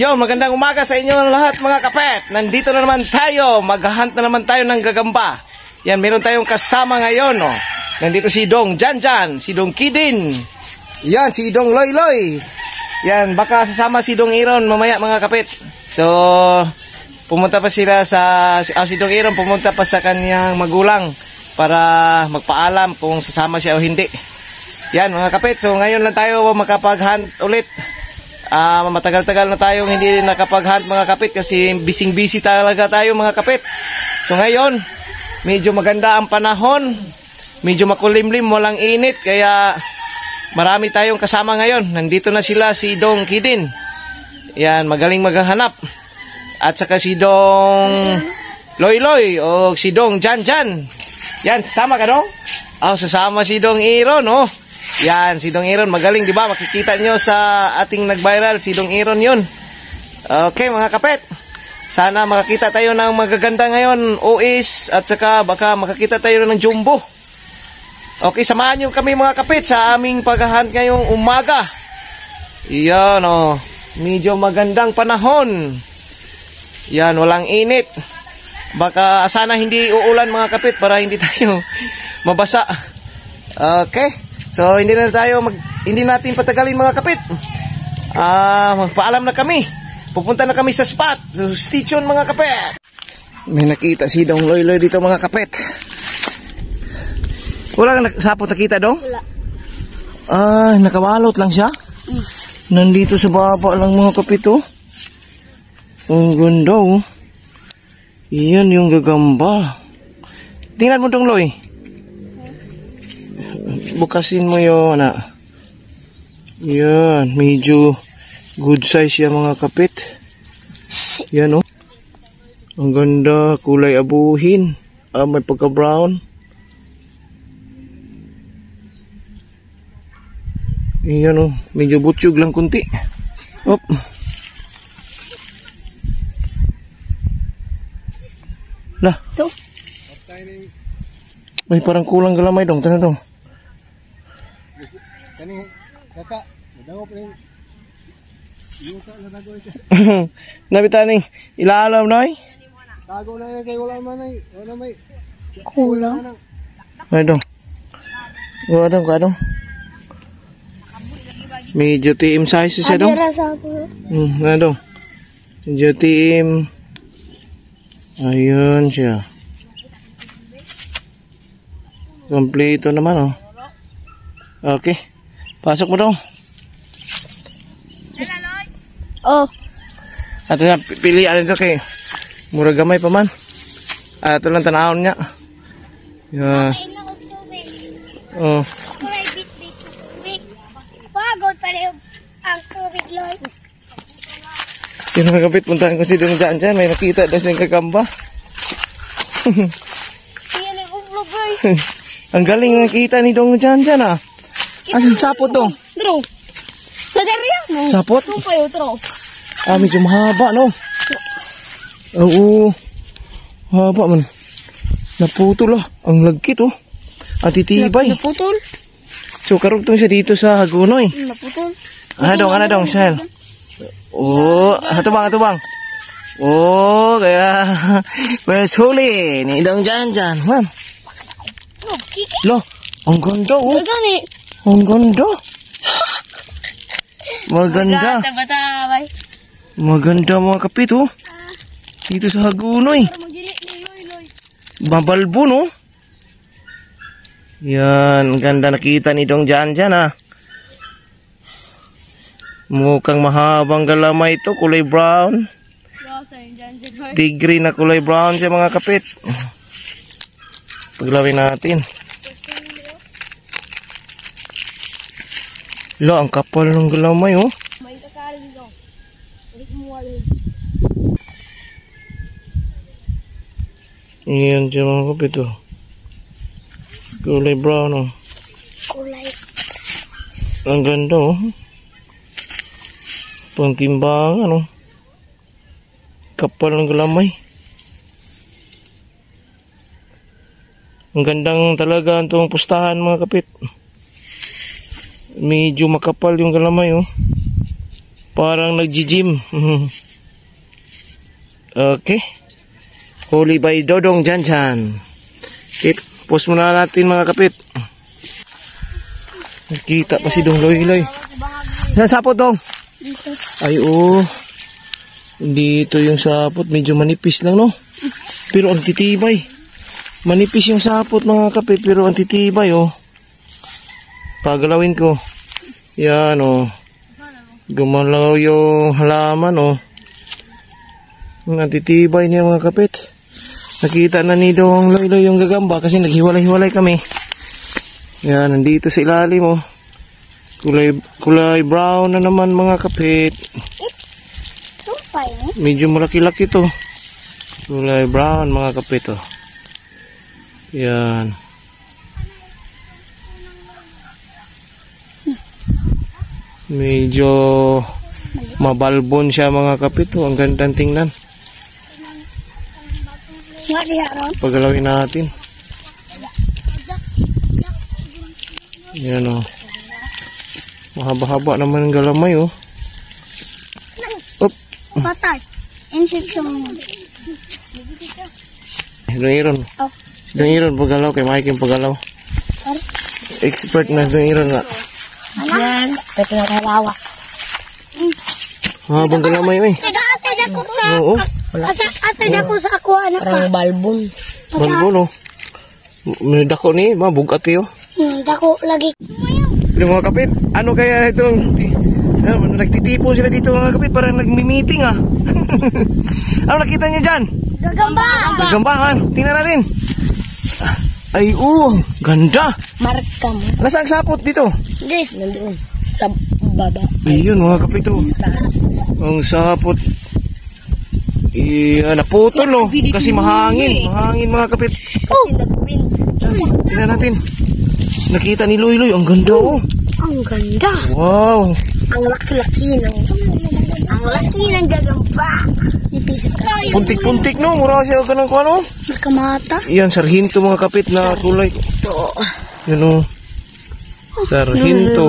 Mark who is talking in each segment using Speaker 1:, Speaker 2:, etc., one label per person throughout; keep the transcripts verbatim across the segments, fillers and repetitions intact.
Speaker 1: Yo, magandang umaga sa inyo lahat mga kapet. Nandito na naman tayo, maghahunt na naman tayo ng gagamba. Yan, meron tayong kasama ngayon, oh. Nandito si Dong Janjan, si Dong Kidin. Yan, si Dong Loy Loy. Yan, baka sasama si Dong Iron mamaya mga kapet. So, pumunta pa sila sa, oh, si Dong Iron pumunta pa sa kanyang magulang para magpaalam kung sasama siya o hindi. Yan mga kapet, so ngayon lang tayo makapag-hunt ulit. Uh, matagal-tagal na tayong hindi nakapag-hunt mga kapit kasi bising-busy talaga tayo mga kapit. So ngayon, medyo maganda ang panahon, medyo makulimlim, walang init, kaya marami tayong kasama ngayon. Nandito na sila, si Dong Kidin. Yan, magaling maghahanap. At saka si Dong Loy Loy o si Dong Janjan. Yan, sasama ka Dong? Oh, sasama si Dong Iron, oh. Yan, si Dong Iron, magaling, di ba? Makikita nyo sa ating nag-viral, si Dong Iron yun. Okay, mga kapet. Sana makakita tayo ng magaganda ngayon, O S, at saka baka makakita tayo ng jumbo. Okay, samahan nyo kami mga kapet sa aming paghahunt ngayong umaga. Yan, oh. Medyo magandang panahon. Yan, walang init. Baka sana hindi uulan mga kapet para hindi tayo mabasa. Okay. So hindi na tayo mag, hindi natin patagalin mga kapit. Ah, uh, magpaalam na kami. Pupunta na kami sa spot. So stay tuned mga kapit. May nakita si Dong Loy Loy dito mga kapit. Wala kang sapot nakita Dong? Wala. Ah, nakawalot lang siya. Mm. Nandito sa baba lang mga kapit oh. Ang ganda oh. Iyan yung gagamba. Tingnan mo Dong Loy. Bukasin mo yun na. Yan, medyo good size yan mga kapit. Yan oh. Ang ganda, kulay abuhin. Ah, may pagka brown. Yan oh, medyo butyog lang kunti. Op. Lah. May parang kulang galamay Dong, tanong Dong.
Speaker 2: Kani kakak, daw pa rin. Yuta na dago ito.
Speaker 1: Nabitaning ilaalam noy.
Speaker 2: Tago na kay wala man ay, wala may.
Speaker 1: Kulang. Ay Dong. Wala Dong, kadong. Medyo team size siya Dong. Hmm, na Dong. Medyo team. Ayun siya. Kompleto naman oh. Okay. Pasok mo Dong.
Speaker 3: Oh.
Speaker 1: Ato na pilihan ito kay mura gamay pa man. Ato lang tanahon niya. Yeah. Oh.
Speaker 3: Pagod pa rin ang tubig Loy.
Speaker 1: Yung mga kapit, puntahan ko si Dong Janjan. May nakita daw siyang kakamba.
Speaker 3: Iyan ang ublog Loy.
Speaker 1: Ang galing nakita ni Dong Janjan ah. Asan sapot Dong?
Speaker 3: Tro. Sa deriya mo.
Speaker 1: Sapot?
Speaker 3: Tro kayo, tro.
Speaker 1: Ah, medyo mahaba no? Oo. Haba man. Naputol ah. Ang lagkit oh. At titibay.
Speaker 3: Naputol.
Speaker 1: So karugtong siya dito sa Hagunoy.
Speaker 3: Naputol.
Speaker 1: Ano Dong, ano Dong, Shell? Oh, ato bang, ato bang? Oh, kaya first huli ni Dong Janjan. Man.
Speaker 3: Oh, kiki.
Speaker 1: Lo, ang ganda oh.
Speaker 3: Gani.
Speaker 1: Ang ganda. Maganda.
Speaker 3: Bata-bata.
Speaker 1: Maganda mga kapit oh. Dito sa Hagunoy. Babalbo no. Yan, ganda nakita ni Dong Janjan ah. Mukhang mahabang galamay ito, kulay brown. Tigre na kulay brown siya mga kapit. Paglawin natin. Lo, ang kapal ng galamay oh.
Speaker 3: May kakarin daw. Ulit mo wala.
Speaker 1: Iyan siya mga kapit oh. Kulay brown oh.
Speaker 3: Kulay.
Speaker 1: Ang ganda oh. Pangtimbangan oh. Kapal ng galamay. Ang gandang talaga itong pustahan mga kapit. Medyo makapal yung galamay oh. Parang nag-gym. Okay. Huli by Dodong Janjan. Okay, post muna natin mga kapit. Nakita pa si Dong Loy Loy. Saan sapot Dong?
Speaker 3: Dito.
Speaker 1: Ay oo. Dito yung sapot. Medyo manipis lang no. Pero ang titibay. Manipis yung sapot mga kapit. Pero ang titibay oh. Pagalawin ko. Yan oh. Gumalaw yung halaman oh. Ang titibay niya mga kapit. Nakita na ni Dong Loy Loy yung gagamba kasi naghiwalay-hiwalay kami. Yan, nandito sa ilalim oh. Kulay, kulay brown na naman mga kapit.
Speaker 3: Sumpay eh.
Speaker 1: Medyo malaki-laki to. Kulay brown mga kapit oh. Yan. Medyo mabalbon siya mga kapit oh. Ang gandang tingnan.
Speaker 3: Nga diha ron.
Speaker 1: Pagalawin natin. Yan o. Mahaba-haba naman ang galamay o. Op.
Speaker 3: Patay. Insection mo.
Speaker 1: Dong Iron.
Speaker 3: Oh.
Speaker 1: Dong Iron pagalaw kay Mike yung pagalaw. Expert na Dong Iron nga.
Speaker 3: Yan. Ito na kalawa.
Speaker 1: Mahabang galamay oy.
Speaker 3: Sada asada ko sa.
Speaker 1: Oo.
Speaker 3: Asa asada ko sa ako ano pa. Parang balbon.
Speaker 1: Balbon o. May dako ni, mabugat kayo.
Speaker 3: Hmm, dako lagi.
Speaker 1: Pero mga kapit, ano kaya itong uh, nagtitipon sila dito mga kapit, parang nagmi-meeting ah. Ano nakita niyo dyan?
Speaker 3: Gagamba.
Speaker 1: Gagamba man, tingnan natin. Ay oo, ganda.
Speaker 3: Marka mo.
Speaker 1: Nasaan sapot dito?
Speaker 3: Hindi. Nandoon. Sa baba.
Speaker 1: Ayun mga kapit oh. Ang sapot. Eh, naputol oh. Kasi mahangin. Mahangin mga kapit.
Speaker 3: Oh. Nag-wind.
Speaker 1: Tingnan natin. Nakita ni Loy Loy, ang ganda oh.
Speaker 3: Ang ganda.
Speaker 1: Wow.
Speaker 3: Ang laki-laki ng ang laki ng gagamba.
Speaker 1: Puntik-puntik no, mura siya ka ng kung ano.
Speaker 3: Nakamata.
Speaker 1: Yan, sarhinto mga kapit na kulay.
Speaker 3: Ito.
Speaker 1: Yan o. Sarhinto.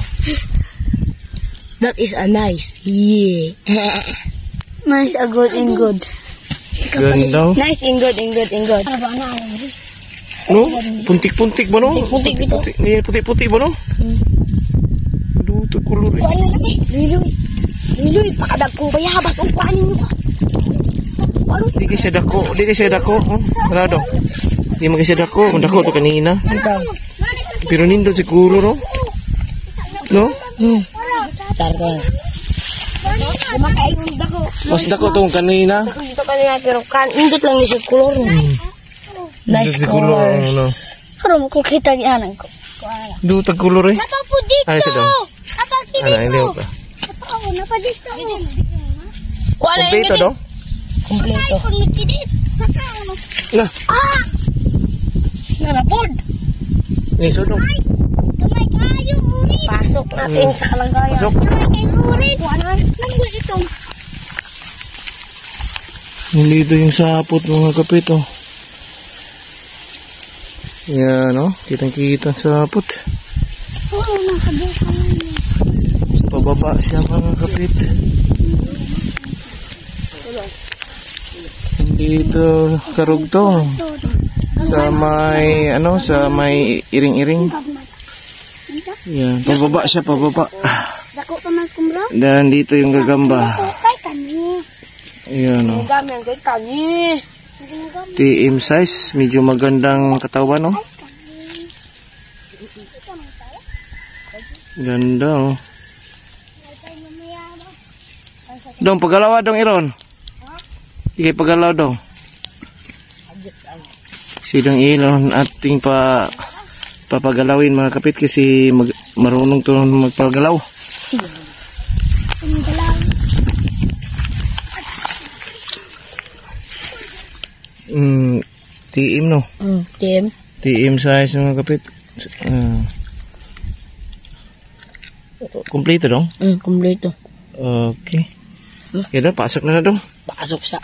Speaker 3: That is a nice. Yeah. Nice, a good and good.
Speaker 1: Ganda.
Speaker 3: Nice and good and good and good. Ano ba na?
Speaker 1: No? Puntik-puntik ba no?
Speaker 3: Puntik-puntik ito.
Speaker 1: Ni puti-puti ba no?
Speaker 3: Hmm.
Speaker 1: Duto kulor eh.
Speaker 3: Kuan na eh. Liloy. Liloy, pakadag ko kaya habas ang kuanin mo.
Speaker 1: Di kayo siya dako. Di kayo siya dako. Oh, wala daw. Di mo kayo siya dako. Kung dako to kanina. Pero nindot siguro no? No?
Speaker 3: Hmm. Targa. Makain dako.
Speaker 1: Mas dako tong kanina.
Speaker 3: Dito kanina pero kan indot lang ni kulor. Nice colors. Karon ko kita ni anan ko.
Speaker 1: Duto kulor eh.
Speaker 3: Apa po dito?
Speaker 1: Ano siya daw?
Speaker 3: Apa dito?
Speaker 1: Ano, hindi ko pa.
Speaker 3: Apa na pa dito?
Speaker 1: Kompleto daw?
Speaker 3: Kompleto.
Speaker 1: Na.
Speaker 3: Ah! Nalapod.
Speaker 1: Ni sodong.
Speaker 3: Kamay kayo, uri. Pasok natin sa kalanggayan.
Speaker 1: Pasok.
Speaker 3: Kamay kayo, uri. Kuanan. Nangul itong.
Speaker 1: Nandito yung sapot mga kapit oh. Yan o, kitang-kita sa sapot.
Speaker 3: Oo, nakabuka naman.
Speaker 1: Pababa siya mga kapit. Dito karugtong. Sa may, ano, sa may iring-iring. Yan, pababa siya, pababa.
Speaker 3: Dako pa mas kumra?
Speaker 1: Dan dito yung gagamba.
Speaker 3: Kay kani.
Speaker 1: Ayan o.
Speaker 3: Gami ang kay kani.
Speaker 1: T M size, medyo magandang katawan o. Ganda o. Dong, pagalaw dong Iron. Ikay pagalaw dong. Sidang Iron ating pa papagalawin mga kapit kasi mag, marunong to magpagalaw. Mm, T M no?
Speaker 3: Mm, T M.
Speaker 1: T M size mga kapit. Uh, Kompleto dong?
Speaker 3: Mm, kompleto.
Speaker 1: Okay. Okay dong, pasok na na dong.
Speaker 3: Pasok sa.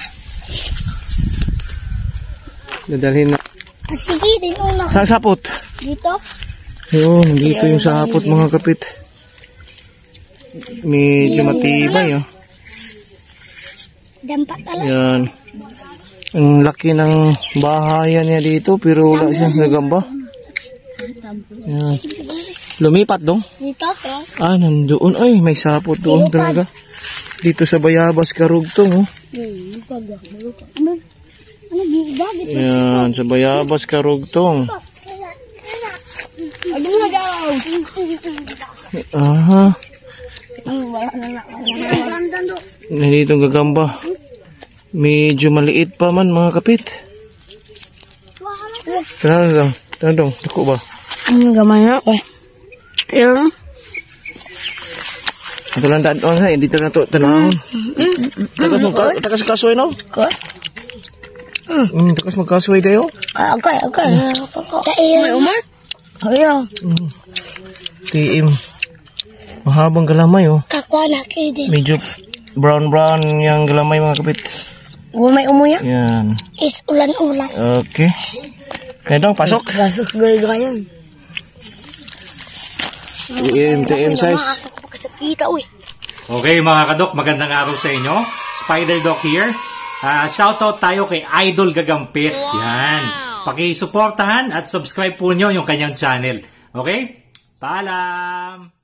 Speaker 1: Dadalhin na.
Speaker 3: Ah, sige, din una.
Speaker 1: Saan sapot?
Speaker 3: Dito?
Speaker 1: Ayun, dito yung sapot mga kapit. Medyo matibay, oh.
Speaker 3: Dampak talaga.
Speaker 1: Yan. Ang laki ng bahayan niya dito, pero wala siyang gagamba. Yan. Lumipat dong.
Speaker 3: Dito?
Speaker 1: Ah, nandoon. Ay, may sapot doon talaga. Dito sa Bayabas, Karugtong, oh.
Speaker 3: Ano? Ano? Gigabit?
Speaker 1: Yan, sa Bayabas, Karugtong.
Speaker 3: Ano na daw?
Speaker 1: Aha.
Speaker 3: Wala na na.
Speaker 1: Nandito ang gagamba. Medyo maliit pa man, mga kapit. Tara lang. Tara dong. Tako ba?
Speaker 3: Ang gamay na ako. Yan.
Speaker 1: Ito lang daan doon, ha. Dito na ito. Tanahon. Takas magka- takas magkasuway, no?
Speaker 3: Ko?
Speaker 1: Mm, takas magkasuway kayo.
Speaker 3: Ah, okay, okay. May umar? Ayaw.
Speaker 1: Mm. Tiim. Mahabang galamay, oh.
Speaker 3: Kakwa na kidin.
Speaker 1: Medyo brown-brown yung galamay, mga kapit.
Speaker 3: Huwag may umuya?
Speaker 1: Yan.
Speaker 3: Is ulan-ulan.
Speaker 1: Okay. Kaya dong, pasok.
Speaker 3: Gasok gaya-gayan.
Speaker 1: Tiim, tiim size.
Speaker 3: Kasakita, uy.
Speaker 4: Okay mga kadok, magandang araw sa inyo. Spider Doc here. Uh, shoutout tayo kay Idol Gagampit. Yan. Pakisuportahan at subscribe po nyo yung kanyang channel. Okay? Paalam!